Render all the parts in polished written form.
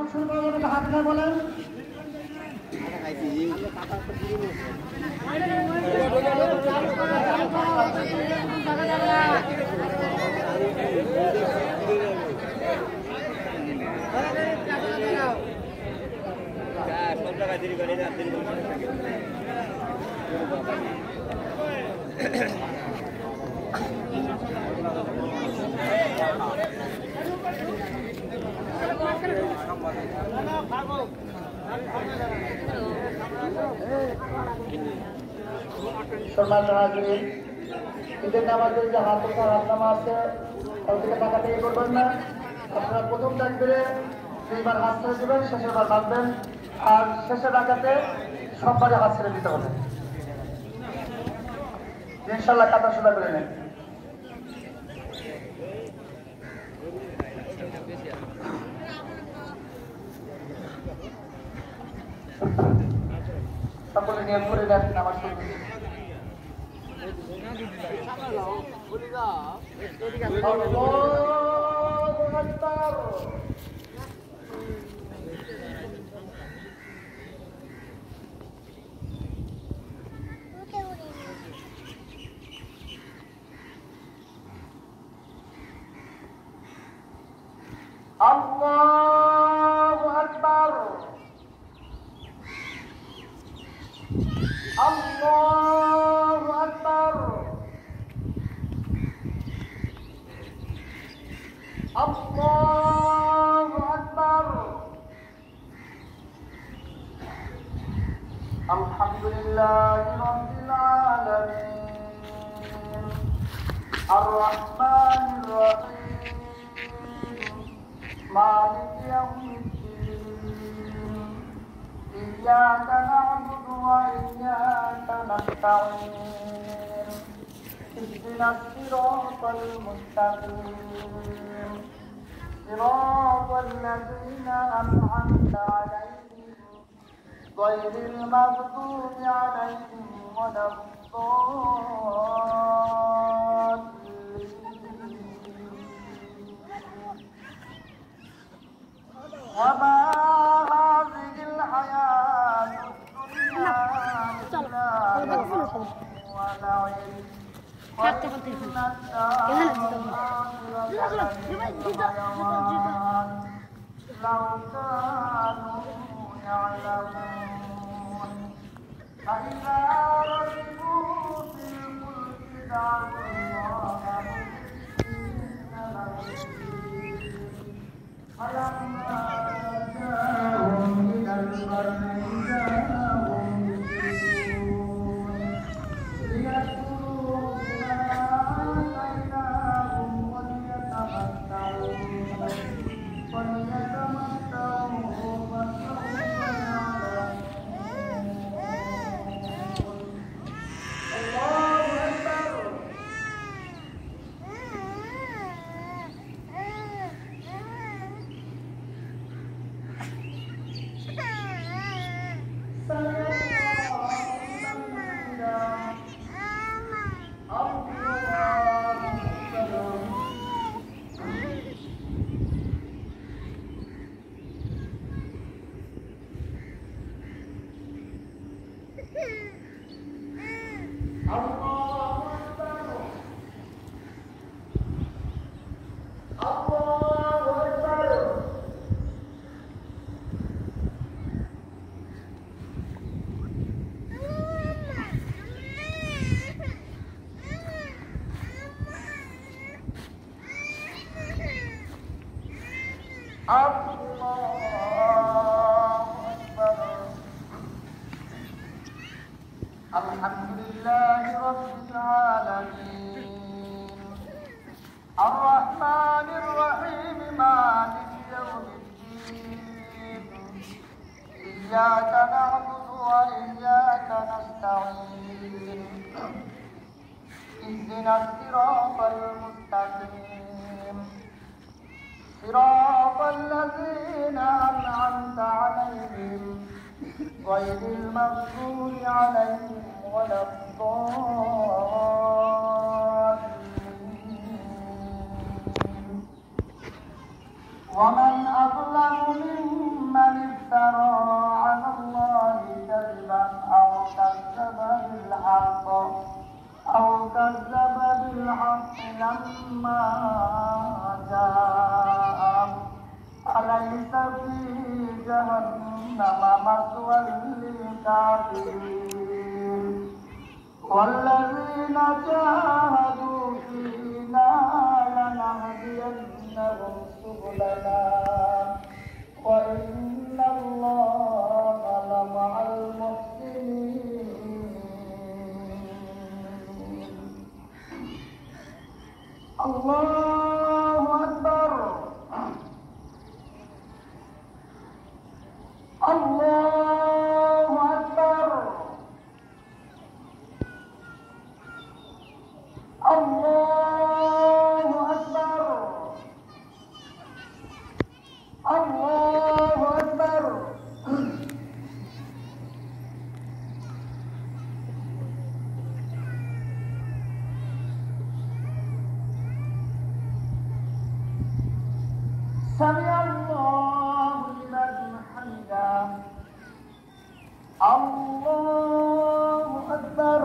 শুরু করার জন্য হাত উঠায় বলেন। সম্মানিত হাজিরিন, ঈদের নামাজের যে হাত ওঠার হাতনামা আছে তার থেকে টাকা থেকে করবেন না। আপনারা প্রথম তাকবীরে দুইবার হাত ছেড়ে দেবেন, শেষের বার বাঁধবেন, আর শেষের রাকাতে সববারে হাত ছেড়ে দিতে হবে। ইনশাআল্লাহ কাতা সোজা করে নেন। সকলে নিয়ম করে দেন নামাজ পড়তে। আল্লাহু আকবার, আল্লাহু আকবার, আল্লাহু আকবার। আলহামদুলিল্লাহি রাব্বিল আলামিন, আর রাহমানির রহিম, মালিক ইয়াউমিদ্দিন, ইয়্যাকা না'বুদু ওয়া ইয়্যাকা নাস্তাঈন, ইহদিনাস সিরাতাল মুস্তাকিম, সিরাতাল লাযীনা আন'আমতা আলাইহিম গায়রিল মাগদুবি আলাইহিম ওয়ালাদ-দাল্লিন। وما هذه الحياة الدنيا إلا لهو ولعب وإن الدار الآخرة لهي الحيوان لو كانوا يعلمون. فإذا ركبوا في الفلك دعوا الله مخلصين له الدين فلما جاءهم من البر إذا هم يشركون ليكفروا بما آتيناهم وليتمتعوا فسوف يعلمون. الله أكبر. Alhamdulillahi Rabbil Alamin, Ar-Rahmanir Rahim, Maliki Yawmiddin, Iyyaka na'budu wa iyyaka nasta'in, Ihdinas siratal mustaqim, siratal ladzina an'amta 'alaihim ghairil maghdubi 'alaihim ولا الضالين. ومن أظلم ممن ما جاء أليس في جهنم مثوى للكافرين والذين جاهدوا فينا لنهدينهم سبلنا وإن الله لمع المحسنين الله أكبر الله أكبر الله أكبر الله أكبر سمع الله لمن حمده الله أكبر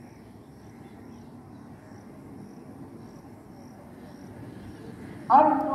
الله